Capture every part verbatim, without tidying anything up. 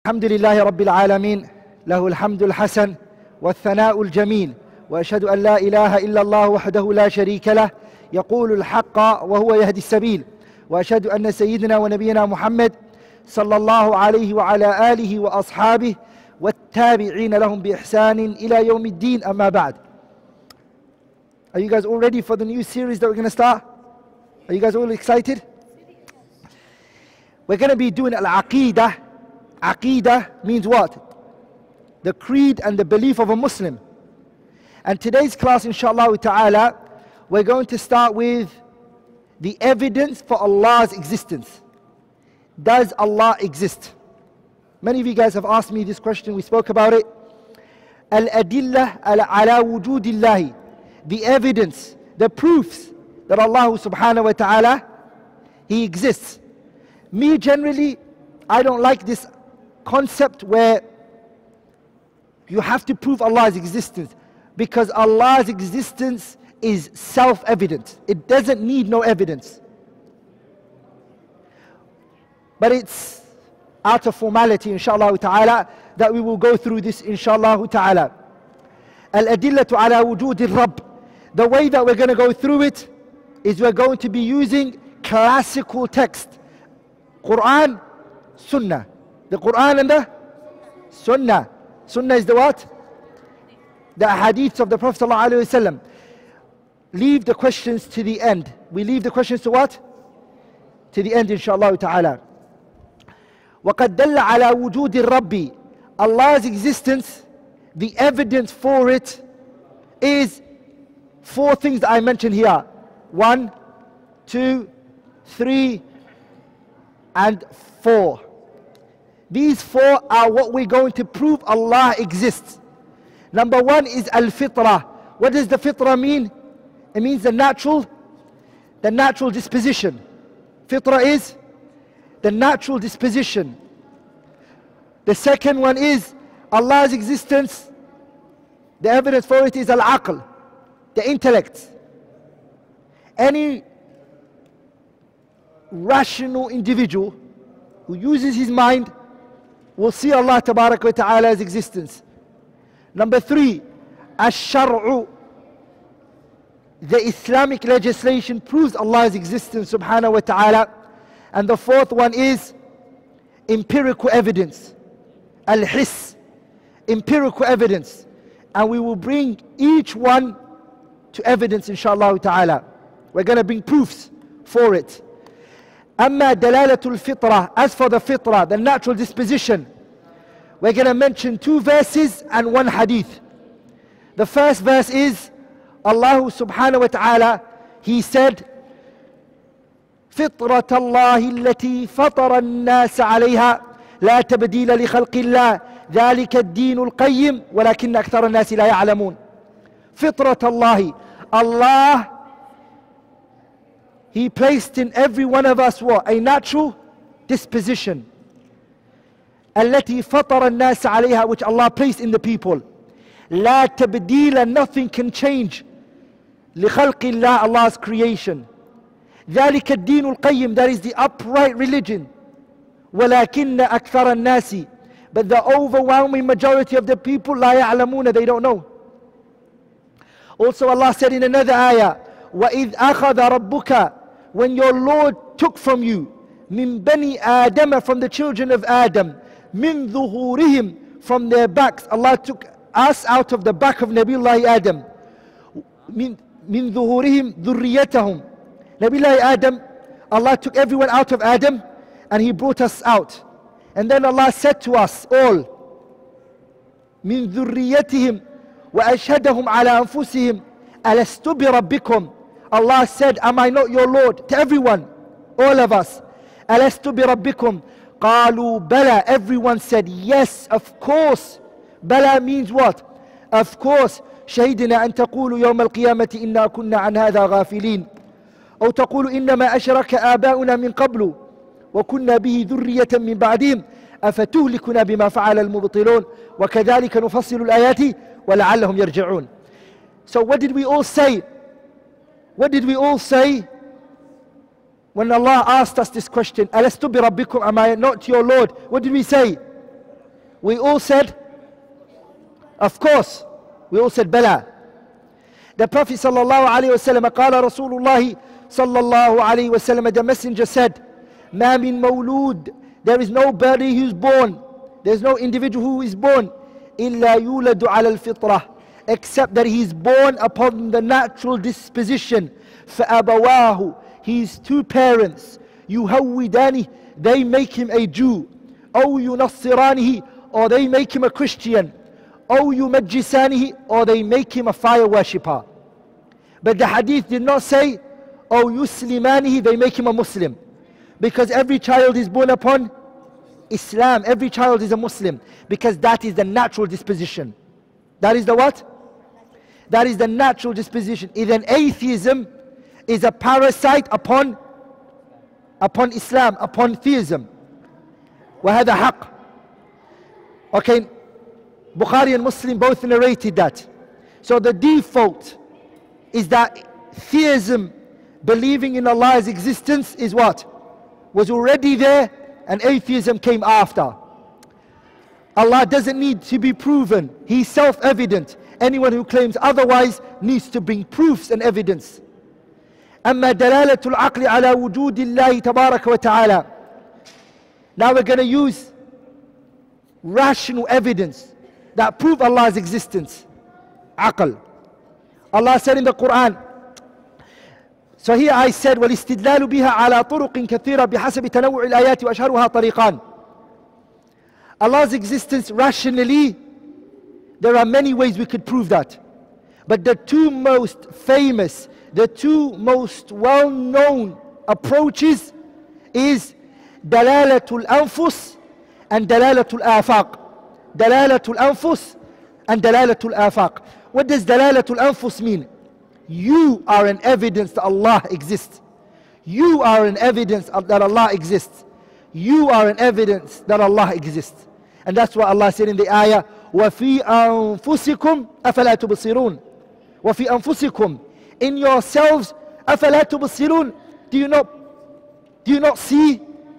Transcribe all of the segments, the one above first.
الحمد لله رب العالمين له الحمد الحسن والثناء الجميل وأشهد أن لا إله إلا الله وحده لا شريك له يقول الحق وهو يهدي السبيل وأشهد أن سيدنا ونبينا محمد صلى الله عليه وعلى آله وأصحابه والتابعين لهم بإحسان إلى يوم الدين أما بعد. Are you guys all ready for the new series that we're going to start? Are you guys all excited? We're going to be doing Al-Aqidah. Aqidah means what? The creed and the belief of a Muslim. And today's class, inshallah ta'ala, we're going to start with the evidence for Allah's existence. Does Allah exist? Many of you guys have asked me this question, we spoke about it. Al-adillah ala wujudillahi. The evidence, the proofs that Allah subhanahu wa ta'ala, He exists. Me generally, I don't like this concept where you have to prove Allah's existence, because Allah's existence is self-evident. It doesn't need no evidence. But it's out of formality, inshallah ta'ala, that we will go through this, inshallah ta'ala. Al-adillatu ala wujud al-Rabb. The way that we're going to go through it is we're going to be using classical text. Quran, Sunnah. The Quran and the Sunnah. Sunnah is the what? The hadiths of the Prophet ﷺ. Leave the questions to the end. We leave the questions to what? To the end, inshaAllah ta'ala. وَقَدْ دَلَّ عَلَى وُجُودِ الرَّبِّ. Allah's existence, the evidence for it is four things that I mentioned here. One, two, three, and four. These four are what we're going to prove Allah exists. Number one is al-fitrah. What does the fitrah mean? It means the natural, the natural disposition. Fitrah is the natural disposition. The second one is Allah's existence. The evidence for it is al-aql, the intellect. Any rational individual who uses his mind will see Allah tabarak wa ta'ala's existence. Number three, ash-shar'u. The Islamic legislation proves Allah's existence subhanahu wa ta'ala. And the fourth one is empirical evidence. Al-hiss, empirical evidence. And we will bring each one to evidence, inshallah ta'ala. We're going to bring proofs for it. Amma dalalatul fitrah. As for the fitrah, the natural disposition, we're going to mention two verses and one hadith. The first verse is Allah subhanahu wa ta'ala, He said, فطرة الله التي فطر الناس عليها لا تبديل لخلق الله ذلك الدين القيم ولكن أكثر الناس لا يعلمون. فطرة الله, Allah, He placed in every one of us what? A natural disposition. التي فطر الناس عليها, which Allah placed in the people. لا تبديل, nothing can change. لخلق الله, Allah's creation. ذلك الدين القيم, that is the upright religion. ولكن أكثر الناس, but the overwhelming majority of the people لا يعلمون, they don't know. Also Allah said in another ayah, وَإِذْ أَخَذَ رَبُّكَ, when your Lord took from you, مِن بَنِي آدَمَ, from the children of Adam, مِن ظُهُورِهِمْ, from their backs. Allah took us out of the back of Nabiullah Adam. مِن ظُهُورِهِمْ ذُرِّيَّتَهُمْ. Nabiullah Adam, Allah took everyone out of Adam and He brought us out. And then Allah said to us all, مِن ذُرِّيَّتِهِمْ وَأَشْهَدَهُمْ عَلَى أَنفُسِهِمْ أَلَسْتُ بِرَبِّكُمْ. Allah said, am I not your Lord? To everyone, all of us. أَلَسْتُ بِرَبِّكُمْ قَالُوا بَلَى. Everyone said, yes, of course. Bala means what? Of course. شهدنا أن تقولوا يوم القيامة إنا كنا عن هذا غافلين أو تقولوا إنما أشرك آباؤنا من قبل وكنا به ذرية من بعدهم أفتهلكنا بما فعل المبطلون وكذلك نفصل الآيات ولعلهم يرجعون. So what did we all say? What did we all say when Allah asked us this question? أَلَسْتُ بِرَبِّكُمْ, am I not your Lord? What did we say? We all said, of course. We all said, Bala. The Prophet sallallahu alayhi wa sallam, قال رسول الله صلى الله عليه وسلم, the messenger said, ما من مولود, there is nobody who is born, there is no individual who is born, إلا يولد على الفطرة, except that he is born upon the natural disposition. فأبواه, his two parents, يهودانه, they make him a Jew, أو ينصرانه, or they make him a Christian, أو يمجسانه, or they make him a fire worshipper. But the hadith did not say, أو يسلمانه, they make him a Muslim. Because every child is born upon Islam. Every child is a Muslim. Because that is the natural disposition. That is the what? That is the natural disposition. Even atheism is a parasite upon, upon Islam, upon theism. وهذا حق. Okay, Bukhari and Muslim both narrated that. So the default is that theism, believing in Allah's existence, is what? Was already there, and atheism came after. Allah doesn't need to be proven. He's self-evident. Anyone who claims otherwise needs to bring proofs and evidence. أما دلالة العقل على وجود الله تبارك وتعالى. Now we're going to use rational evidence that prove Allah's existence. Aql. Allah said in the Quran. So here I said, والاستدلال بها على طرق كثيرة بحسب تنوع الآيات وأشهرها طريقان. Allah's existence rationally, there are many ways we could prove that. But the two most famous, the two most well-known approaches is دلالة الأنفس and دلالة الآفاق. دلالة الأنفس and دلالة الآفاق. What does دلالة الأنفس mean? You are an evidence that Allah exists. You are an evidence that Allah exists. You are an evidence that Allah exists. And that's what Allah said in the ayah, وَفِي أَنفُسِكُمْ أَفَلَا تُبْصِرُونَ. وَفِي أَنفُسِكُمْ, in yourselves, أَفَلَا تُبْصِرُونَ. Do you not, do you not see?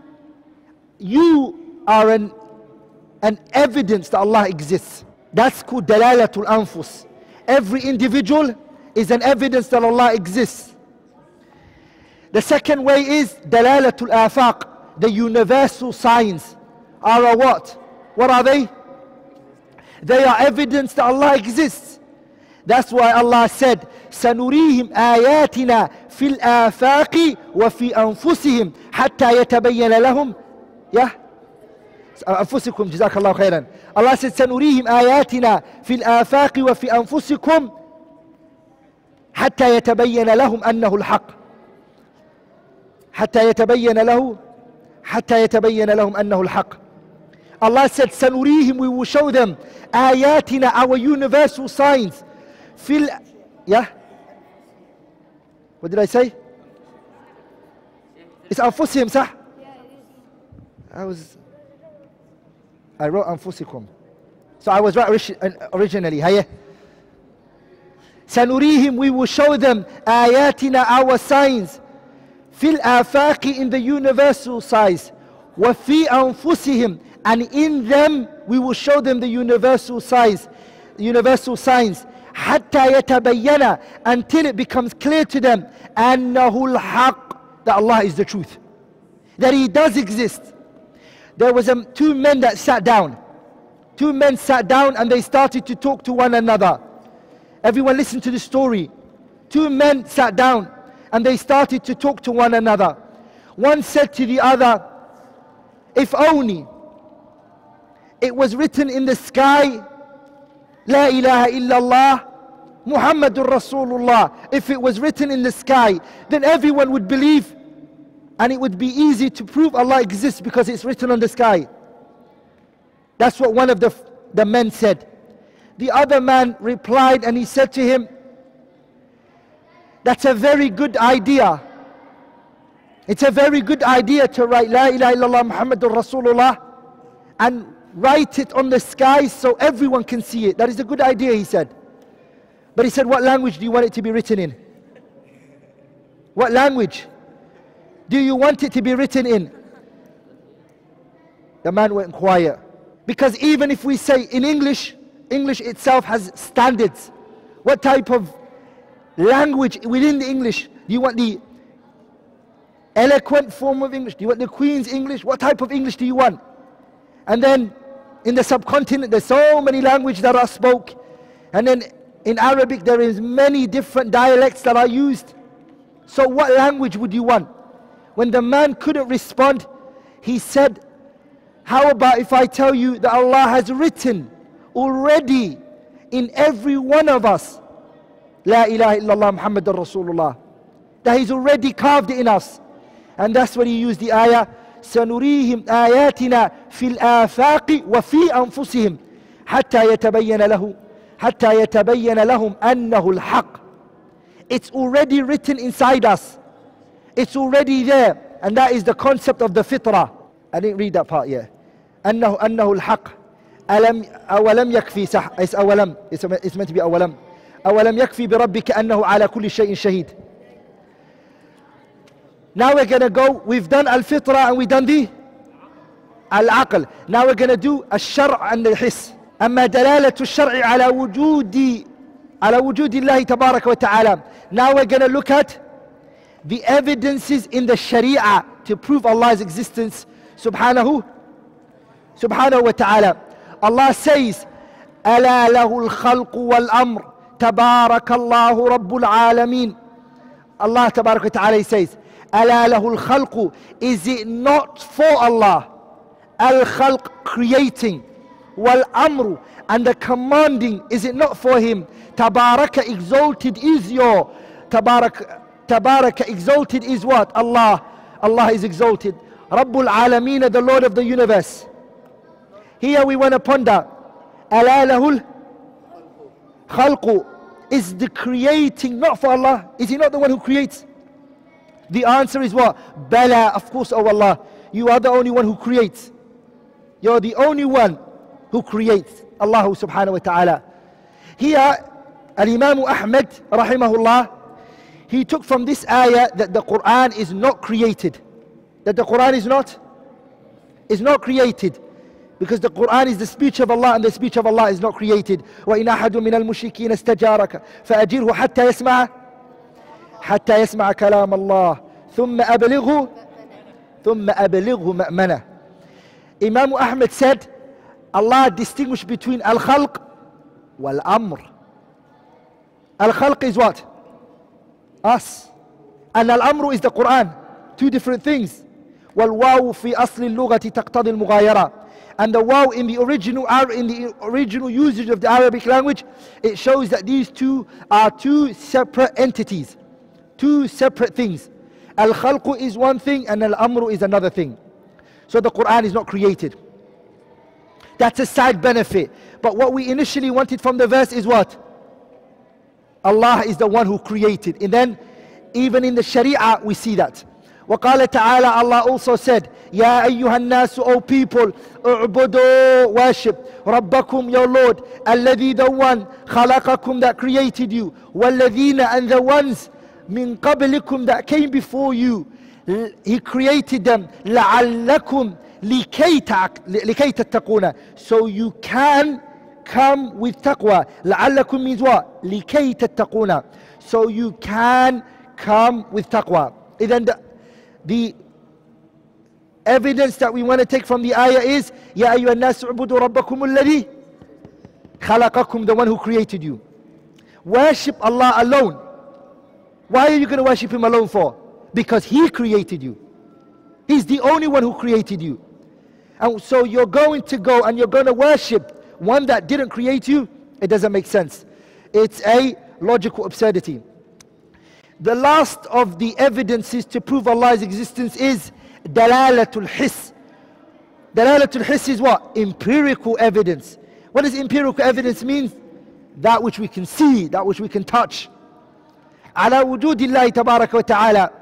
You are an, an evidence that Allah exists. That's called dalalatul anfus. Every individual is an evidence that Allah exists. The second way is dalalatul afaq. The universal signs are a what? What are they? They are evidence that Allah exists. That's why Allah said, سَنُرِيهِمْ آيَاتِنَا فِي الْآفَاقِ وَفِي أَنفُسِهِمْ حَتَّى يَتَبَيَّنَ لَهُمْ. Yeah? أنفسكم جزاك الله خيرا. Allah said, سَنُرِيهِمْ آيَاتِنَا فِي الْآفَاقِ وَفِي أَنفُسِكُمْ حَتَّى يَتَبَيَّنَ لَهُمْ أَنَّهُ الْحَقِّ. حَتَّى يَتَبَيَّنَ لَهُ حَتَّى يَتَبَيَّنَ لَهُمْ أَنَّهُ الْحَقِّ. Allah said, سَنُرِيهِمْ, we will show them آيَاتِنَا, our universal signs. Fil, yeah? What did I say? It's أنفسهم, صح? I was, I wrote أنفسكم. So I was right originally. Hiya. سَنُرِيهِمْ, we will show them آيَاتِنَا, our signs. Fil afaqi, in the universal size. وَفِي أَنفُسِهِمْ, and in them we will show them the universal size, universal signs. حَتَّى يَتَبَيَّنَ, until it becomes clear to them أَنَّهُ الْحَقِّ, that Allah is the truth, that He does exist. There was um, two men that sat down. Two men sat down and they started to talk to one another. Everyone listen to the story. Two men sat down and they started to talk to one another. One said to the other, if only it was written in the sky, La ilaha illallah, Muhammadur Rasulullah. If it was written in the sky, then everyone would believe, and it would be easy to prove Allah exists because it's written on the sky. That's what one of the, the men said. The other man replied and he said to him, that's a very good idea. It's a very good idea to write La ilaha illallah Muhammadur Rasulullah and write it on the sky so everyone can see it. That is a good idea, he said. But he said, what language do you want it to be written in? What language do you want it to be written in? The man went quiet. Because even if we say in English, English itself has standards. What type of language within the English? Do you want the eloquent form of English? Do you want the Queen's English? What type of English do you want? And then in the subcontinent, there's so many languages that are spoken. And then in Arabic, there is many different dialects that are used. So what language would you want? When the man couldn't respond, he said, how about if I tell you that Allah has written already in every one of us, La ilaha illallah Muhammadur Rasulullah, that He's already carved it in us. And that's when He used the ayah, سنريهم آياتنا في الآفاق وفي أنفسهم حتى يتبين له حتى يتبين لهم أنه الحق. It's already written inside us. It's already there. And that is the concept of the fitrah. I didn't read that part yet. أنه أنه الحق. ألم أولم يكفي صح. It's أولم. It's, it's meant to be أولم. أولم يكفي بربك أنه على كل شيء شهيد. Now we're going to go, we've done al-fitrah and we've done the al-aql. Now we're going to do al-shar' and al-hiss. أما دلالة الشرع على وجود على وجود الله تبارك وتعالى. Now we're going to look at the evidences in the sharia to prove Allah's existence subhanahu subhanahu wa ta'ala. Allah says, ألا له الخلق والأمر تبارك الله رب العالمين. Allah تبارك وتعالى says, ألا له الخلق, is it not for Allah? Al-khalq, creating. Wal-amru, and the commanding, is it not for Him? Tabaraka, exalted is your. Tabaraka, Tabaraka, exalted is what? Allah. Allah is exalted. Rabbul Alameen, the Lord of the universe. Here we want to ponder. ألا له الخلق, is the creating not for Allah? Is He not the one who creates? The answer is what? Bala, of course, oh Allah. You are the only one who creates. You're the only one who creates. Allah subhanahu wa ta'ala. Here, Al-Imam Ahmad, rahimahullah, he took from this ayah that the Quran is not created. That the Quran is not, is not created. Because the Quran is the speech of Allah, and the speech of Allah is not created. وَإِنْ أَحَدٌ مِّنَ الْمُشْرِكِينَ اسْتَجَارَكَ فَأَجِرْهُ حَتَّى يَسْمَعَ حتى يسمع كلام الله ثم أبلغه ثم أبلغه مأمنة. Imam Ahmad said, Allah distinguished between al-khalq wal-amr. Al-khalq is what? Us. And al-amru is the Quran. Two different things. وَالْوَاوُ فِي أَصْلِ اللُّغَةِ تَقْتَضِي الْمُغَايَرَةِ. And the waw in the original in the original usage of the Arabic language, it shows that these two are two separate entities. Two separate things. Al-khalqu is one thing and al-amru is another thing. So the Quran is not created. That's a side benefit. But what we initially wanted from the verse is what? Allah is the one who created. And then even in the Sharia we see that. وقال تعالى, Allah also said, يا أيها الناس, O people, اعبدوا, worship, ربكم, your Lord, الذي, the one, خلقكم, that created you, والذين, and the ones, min qablikum, that came before you. He created them لعلكم لكي تتقون, so you can come with taqwa. لعلكم means what? لكي تتقون, so you can come with taqwa. Then the, the evidence that we want to take from the ayah is يا أيها الناس اعبدوا ربكم الذي خلقكم, the one who created you. Worship Allah alone. Why are you going to worship Him alone for? Because He created you. He's the only one who created you. And so you're going to go and you're going to worship one that didn't create you? It doesn't make sense. It's a logical absurdity. The last of the evidences to prove Allah's existence is dalalatul hiss. Dalalatul hiss is what? Empirical evidence. What does empirical evidence mean? That which we can see, that which we can touch. على وجود الله تبارك وتعالى,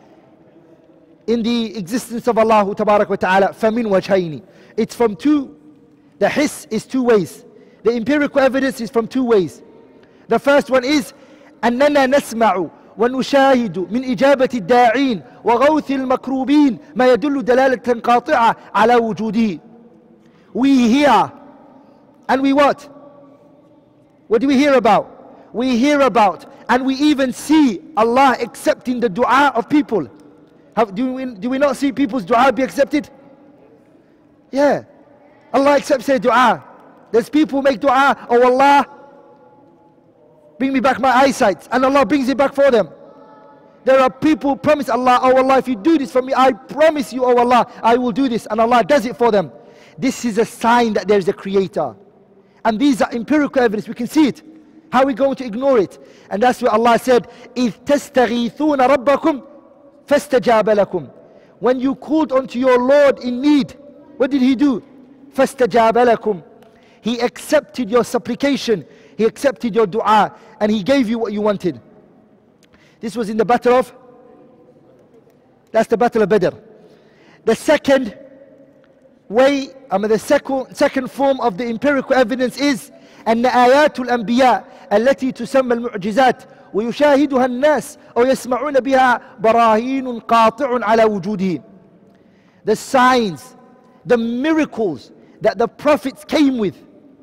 in the existence of Allah تبارك وتعالى, فمن وجهين. It's from two, the hiss is two ways. The empirical evidence is from two ways. The first one is أننا نسمع ونشاهد من إجابة الداعين وغوث المكروبين ما يدل دلالة قاطعة على وجوده. We hear. And we what? What do we hear about? We hear about and we even see Allah accepting the dua of people. Have, do, we, do we not see people's dua be accepted? Yeah. Allah accepts their dua. There's people who make dua, oh Allah, bring me back my eyesight. And Allah brings it back for them. There are people who promise Allah, oh Allah, if you do this for me, I promise you, oh Allah, I will do this. And Allah does it for them. This is a sign that there is a creator. And these are empirical evidence. We can see it. How are we going to ignore it? And that's where Allah said, إِذْ تَسْتَغِيثُونَ رَبَّكُمْ فَاسْتَجَابَ لَكُمْ. When you called unto your Lord in need, what did He do? فَاسْتَجَابَ لَكُمْ. He accepted your supplication. He accepted your dua. And He gave you what you wanted. This was in the battle of, that's the battle of Badr. The second way, I mean the second, second form of the empirical evidence is أن آيات الأنبياء التي تسمى المعجزات ويشاهدها الناس أو يسمعون بها براهين قاطع على وجوده. The signs, the miracles that the prophets came with.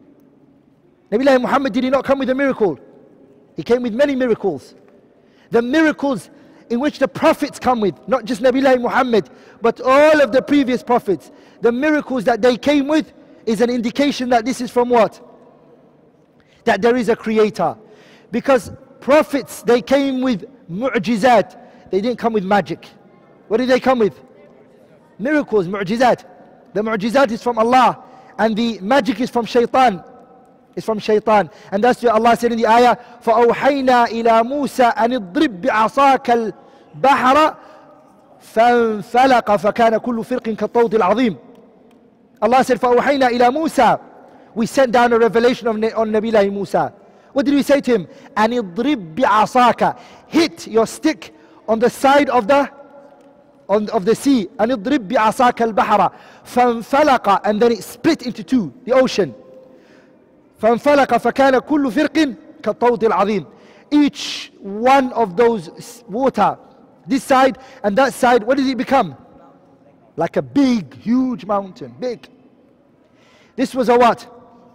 Nabi Muhammad, did he not come with a miracle? He came with many miracles. The miracles in which the prophets come with, not just Nabi Muhammad, but all of the previous prophets. The miracles that they came with is an indication that this is from what? That there is a creator. Because prophets, they came with mu'jizat. They didn't come with magic. What did they come with? Miracles, mu'jizat. The mu'jizat is from Allah. And the magic is from shaitan. It's from shaitan. And that's why Allah said in the ayah, فَأَوْحَيْنَا إِلَى مُوسَىٰ أَنِ اضْرِبْ بِعَصَاكَ الْبَحْرَ فَانْفَلَقَ فَكَانَ كُلُّ فِرْقٍ كَالطَّوْدِ الْعَظِيمِ. Allah said, فَأَوْحَيْنَا إِلَى مُوسَىٰ. We sent down a revelation of, on Nabi Musa. What did we say to him? أَنِ اضْرِبْ بِعَصَاكَ. Hit your stick on the side of the on, of the sea. أَنِ اضْرِبْ بِعَصَاكَ الْبَحْرَ فَانْفَلَقَ. And then it split into two, the ocean. فَانْفَلَقَ فَكَانَ كُلُّ فِرْقٍ كَالطَّوْدِ الْعَظِيمِ. Each one of those water, this side and that side, what does it become? Like a big, huge mountain. Big. This was a what?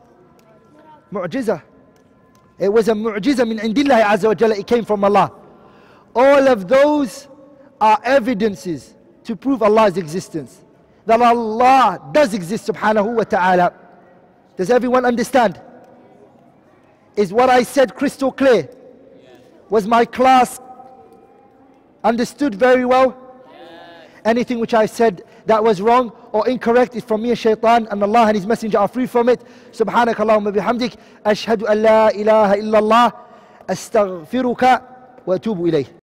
Mu'jiza. It was a mu'jiza min indillahi azza wa jalla. It came from Allah. All of those are evidences to prove Allah's existence. That Allah does exist subhanahu wa ta'ala. Does everyone understand? Is what I said crystal clear? Was my class understood very well? Anything which I said that was wrong or incorrect is from me and shaitan, and Allah and His Messenger are free from it. Subhanak Allahumma bihamdik. Ashhadu an la ilaha illallah. Astaghfiruka wa atubu ilayh.